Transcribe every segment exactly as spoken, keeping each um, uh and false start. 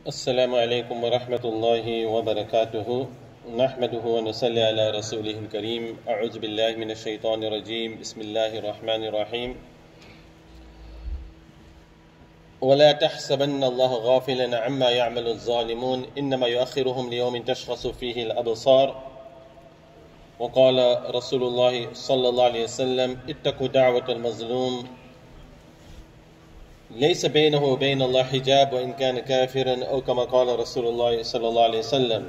السلام عليكم ورحمة الله وبركاته نحمده ونصلي على رسوله الكريم أعوذ بالله من الشيطان الرجيم بسم الله الرحمن الرحيم ولا تحسبن الله غافلا عما يعمل الظالمون إنما يؤخرهم ليوم تشخص فيه الأبصار وقال رسول الله صلى الله عليه وسلم اتقوا دعوة المظلوم ليس بينه وبين الله حجاب وإن كان كافرا أو كما قال رسول الله صلى الله عليه وسلم.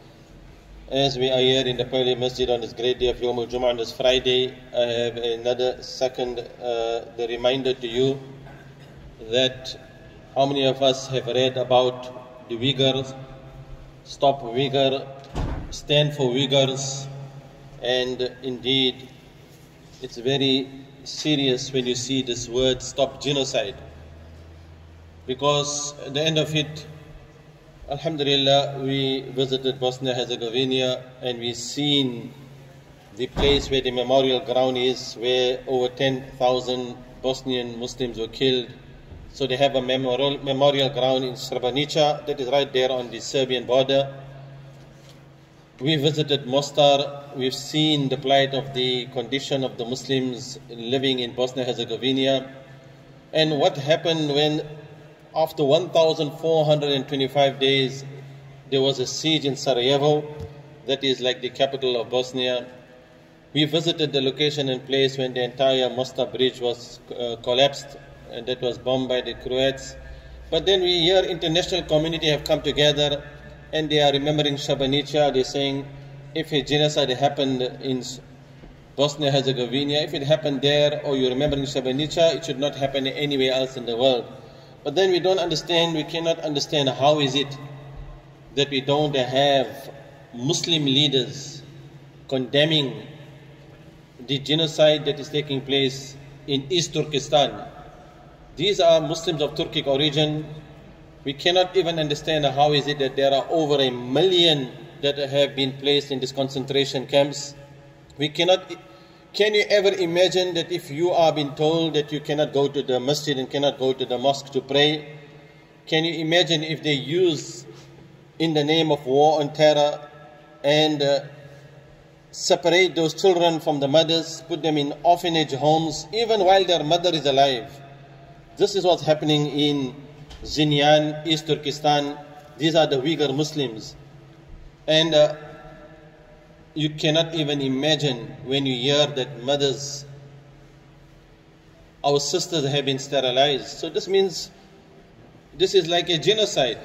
As we are here in the Pearly Masjid on this great day of Yom Al-Jum'ah on this Friday, I have another second uh, the reminder to you that how many of us have read about the Uyghurs, Stop Uyghur, Stand for Uyghurs, and indeed it's very serious when you see this word Stop Genocide. Because at the end of it, Alhamdulillah, we visited Bosnia-Herzegovina and we seen the place where the memorial ground is, where over ten thousand Bosnian Muslims were killed. So they have a memorial, memorial ground in Srebrenica that is right there on the Serbian border. We visited Mostar. We've seen the plight of the condition of the Muslims living in Bosnia-Herzegovina. And what happened when after one thousand four hundred twenty-five days, there was a siege in Sarajevo, that is like the capital of Bosnia. We visited the location and place when the entire Mostar bridge was uh, collapsed, and that was bombed by the Croats. But then we hear international community have come together, and they are remembering Srebrenica. They're saying, if a genocide happened in Bosnia-Herzegovina, if it happened there, or you're remembering Srebrenica, it should not happen anywhere else in the world. But then we don't understand, we cannot understand how is it that we don't have Muslim leaders condemning the genocide that is taking place in East Turkestan. These are Muslims of Turkic origin. We cannot even understand how is it that there are over a million that have been placed in these concentration camps. We cannot... Can you ever imagine that if you are being told that you cannot go to the masjid and cannot go to the mosque to pray? Can you imagine if they use in the name of war on terror and uh, separate those children from the mothers, put them in orphanage homes, even while their mother is alive? This is what's happening in Xinjiang, East Turkestan. These are the Uyghur Muslims. And uh, you cannot even imagine when you hear that mothers, our sisters have been sterilized. So this means this is like a genocide.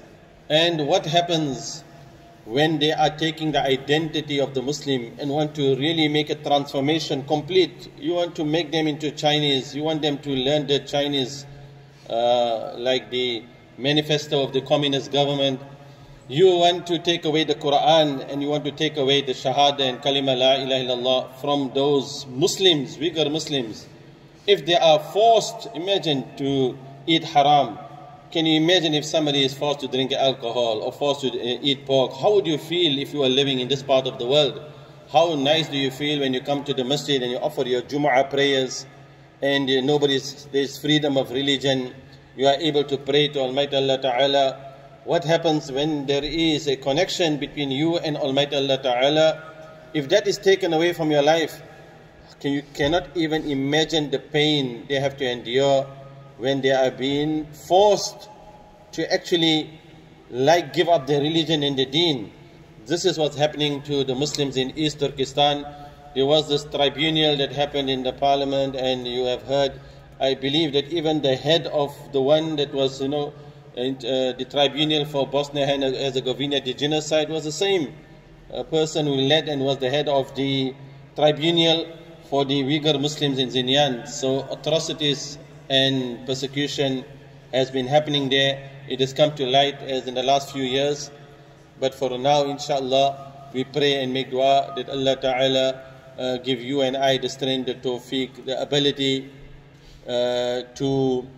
And what happens when they are taking the identity of the Muslim and want to really make a transformation complete? You want to make them into Chinese. You want them to learn the Chinese, uh, like the manifesto of the communist government. You want to take away the Quran and you want to take away the Shahada and Kalima La ilaha illallah from those Muslims, Uyghur Muslims. If they are forced, imagine, to eat haram. Can you imagine if somebody is forced to drink alcohol or forced to eat pork? How would you feel if you are living in this part of the world? How nice do you feel when you come to the masjid and you offer your Jumu'ah prayers and nobody's, there's freedom of religion. You are able to pray to Almighty Allah Ta'ala. What happens when there is a connection between you and Almighty Allah Ta'ala? If that is taken away from your life, can you cannot even imagine the pain they have to endure when they are being forced to actually like give up their religion and the deen. This is what's happening to the Muslims in East Turkestan. There was this tribunal that happened in the parliament, and you have heard, I believe that even the head of the one that was, you know, And uh, the tribunal for Bosnia and Herzegovina, the genocide, was the same a person who led and was the head of the tribunal for the Uyghur Muslims in Xinjiang. So atrocities and persecution has been happening there. It has come to light as in the last few years. But for now, inshallah, we pray and make dua that Allah Ta'ala uh, give you and I the strength, the tawfiq, the ability uh, to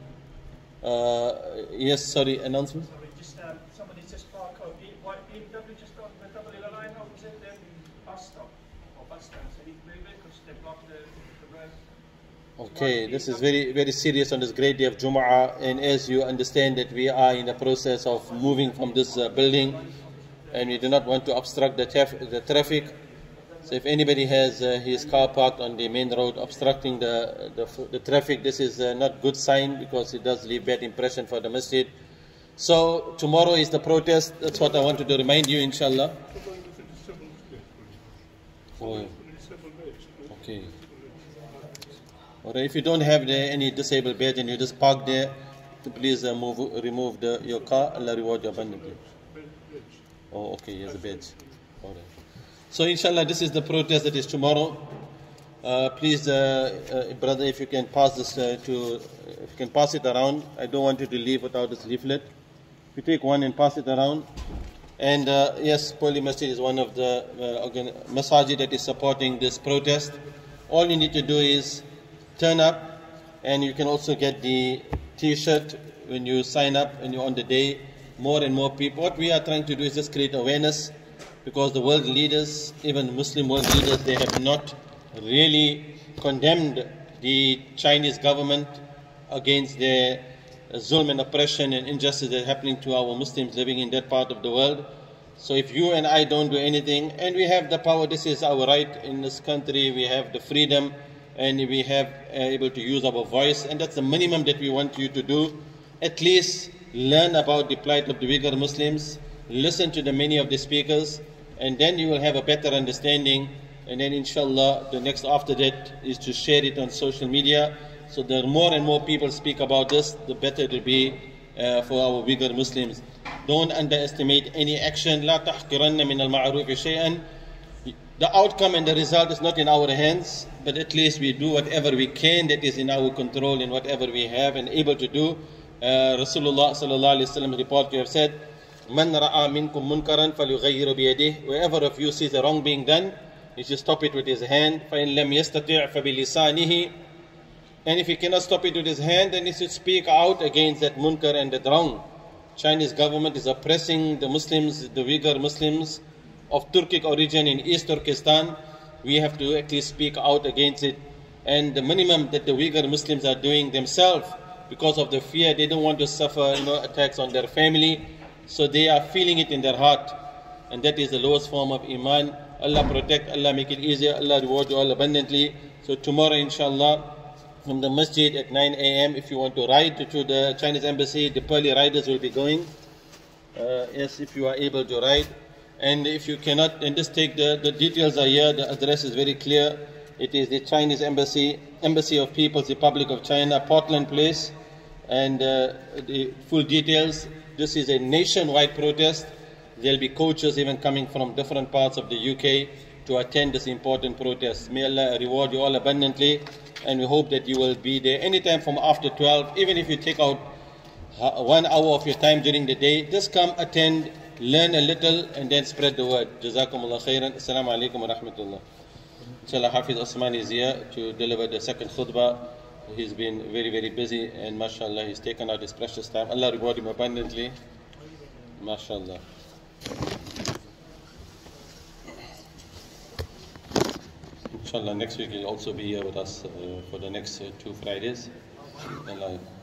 Uh, yes, sorry, announcement? Sorry, just um, somebody just park up. White B M W just got the double yellow line opposite the bus stop, or bus stand, so you can move it because they blocked the, the road. Okay, this is very, very serious on this great day of Jumu'ah, and as you understand that we are in the process of moving from this uh, building, and we do not want to obstruct the, the traffic. So if anybody has uh, his car parked on the main road obstructing the, the, the traffic, this is uh, not good sign, because it does leave bad impression for the masjid. So tomorrow is the protest. That's what I wanted to remind you, inshallah. Oh, okay. Or if you don't have the, any disabled bed and you just park there, please uh, move, remove the, your car. Allah reward you abundantly. Oh, okay, here's a badge. All right. So inshallah, this is the protest that is tomorrow. Uh, please, uh, uh, brother, if you can pass this uh, to, if you can pass it around. I don't want you to leave without this leaflet. If you take one and pass it around. And uh, yes, Poly Masjid is one of the uh, masajid that is supporting this protest. All you need to do is turn up, and you can also get the t-shirt when you sign up and you're on the day. More and more people. What we are trying to do is just create awareness, because the world leaders, even Muslim world leaders, they have not really condemned the Chinese government against their zulm and oppression and injustice that is happening to our Muslims living in that part of the world. So if you and I don't do anything, and we have the power, this is our right in this country, we have the freedom, and we have uh, able to use our voice, and that's the minimum that we want you to do. At least learn about the plight of the Uyghur Muslims, listen to the many of the speakers, and then you will have a better understanding. And then inshallah, the next after that is to share it on social media. So the more and more people speak about this, the better it will be uh, for our Uyghur Muslims. Don't underestimate any action. لا تحقرن من المعروف شيئا. The outcome and the result is not in our hands, but at least we do whatever we can that is in our control, and whatever we have and able to do. Uh, Rasulullah sallallahu alaihi wasallam report to have said, "Man ra'a minkum munkaran falyughayyir biyadihi." Wherever of you sees a wrong being done, he should stop it with his hand. فَإِن لَمْ يَسْتَطِعْ فَبِلِسَانِهِ. And if he cannot stop it with his hand, then he should speak out against that munkar and that wrong. Chinese government is oppressing the Muslims, the Uyghur Muslims of Turkic origin in East Turkestan. We have to at least speak out against it. And the minimum that the Uyghur Muslims are doing themselves, because of the fear, they don't want to suffer, you know, attacks on their family. So they are feeling it in their heart. And that is the lowest form of Iman. Allah protect, Allah make it easier, Allah reward you all abundantly. So tomorrow, inshallah, from the masjid at nine A M, if you want to ride to, to the Chinese embassy, the Pearly riders will be going. Uh, yes, if you are able to ride. And if you cannot, then just take the, the details are here, the address is very clear. It is the Chinese Embassy, Embassy of People's Republic of China, Portland Place. And uh, the full details, this is a nationwide protest. There will be coaches even coming from different parts of the U K to attend this important protest. May Allah reward you all abundantly, and we hope that you will be there anytime from after twelve. Even if you take out one hour of your time during the day, just come attend, learn a little, and then spread the word. Jazakumullah khairan. Assalamu alaikum wa rahmatullah. Inshallah, Hafiz Osman is here to deliver the second khutbah. He's been very, very busy, and mashallah, he's taken out his precious time. Allah reward him abundantly. Mashallah. Inshallah, next week he'll also be here with us uh, for the next uh, two Fridays. Allah